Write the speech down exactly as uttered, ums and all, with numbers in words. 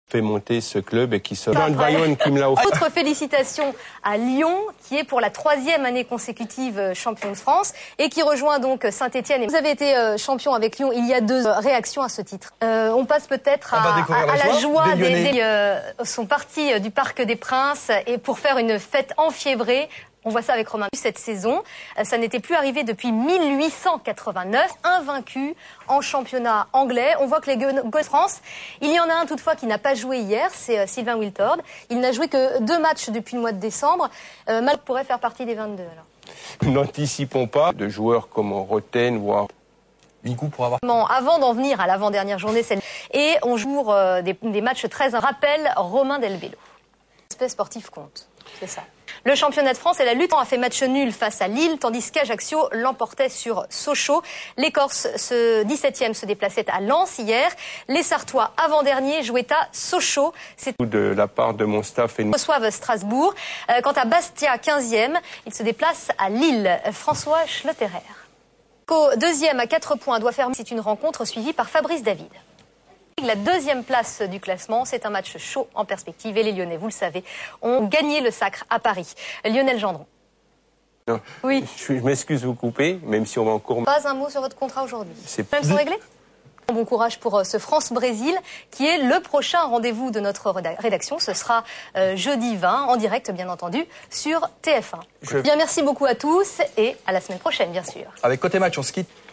fait monter ce club et qui se... Jean de Bayonne qui me l'a offert. Autre félicitations à Lyon, qui est pour la troisième année consécutive champion de France et qui rejoint donc Saint-Etienne. Vous avez été champion avec Lyon il y a deux réactions à ce titre. Euh, on passe peut-être à, à, à la joie des, des, des euh, sont partis du Parc des Princes et pour faire une fête enfiévrée. On voit ça avec Romain cette saison. Ça n'était plus arrivé depuis mille huit cent quatre-vingt-neuf, invaincu en championnat anglais. On voit que les Gueux de France, il y en a un toutefois qui n'a pas joué hier, c'est Sylvain Wiltord. Il n'a joué que deux matchs depuis le mois de décembre. Euh, Mal pourrait faire partie des vingt-deux alors. N'anticipons pas de joueurs comme Roten, voire Binkou pour avoir... Avant d'en venir à l'avant-dernière journée, c'est... et on joue euh, des, des matchs très... Rappel Romain Delbello. L'aspect sportif compte, c'est ça. Le championnat de France et la lutte a fait match nul face à Lille, tandis qu'Ajaccio l'emportait sur Sochaux. Les Corses, ce dix-septième, se déplaçaient à Lens hier. Les Sartois, avant-dernier, jouaient à Sochaux. C'est de la part de mon staff et nous reçoivent Strasbourg. Euh, quant à Bastia, quinzième, il se déplace à Lille. François Schlotterer. Au deuxième à quatre points doit faire. C'est une rencontre suivie par Fabrice David. La deuxième place du classement, c'est un match chaud en perspective et les Lyonnais, vous le savez, ont gagné le sacre à Paris. Lionel Gendron. Non, oui. Je, je m'excuse de vous couper, même si on va encore... Pas un mot sur votre contrat aujourd'hui. C'est même sont réglés. Bon courage pour ce France-Brésil qui est le prochain rendez-vous de notre rédaction. Ce sera euh, jeudi vingt, en direct bien entendu, sur T F un. Je... Bien, merci beaucoup à tous et à la semaine prochaine bien sûr. Avec Côté Match, on se quitte.